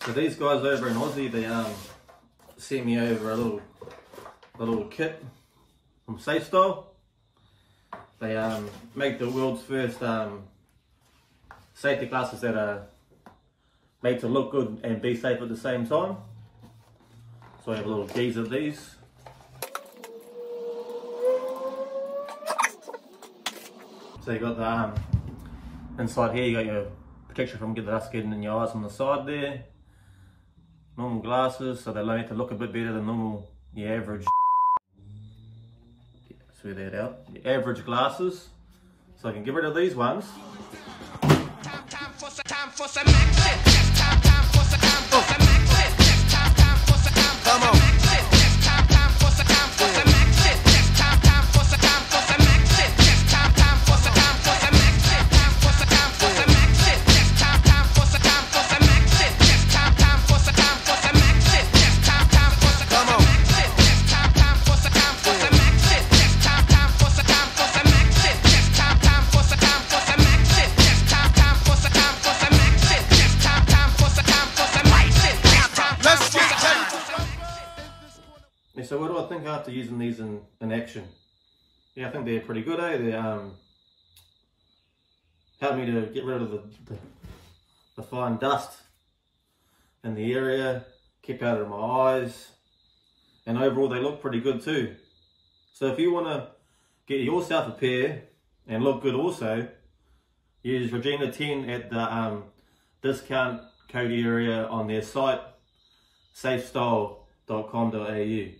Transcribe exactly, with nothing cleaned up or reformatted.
So these guys over in Aussie, they um sent me over a little a little kit from Safestyle. They um make the world's first um safety glasses that are made to look good and be safe at the same time. So I have a little geeze of these. So you got the um, inside here, you got your protection from getting the dust getting in your eyes on the side there. Normal glasses, so they make to look a bit better than normal, your average. Yeah, swear that out. Your average glasses. So I can get rid of these ones. Come on. So what do I think after using these in, in action? Yeah, I think they're pretty good, eh? They um, help me to get rid of the, the, the fine dust in the area, keep out of my eyes, and overall they look pretty good too. So if you want to get yourself a pair and look good also, use Regina ten at the um, discount code area on their site, safestyle dot com dot A U.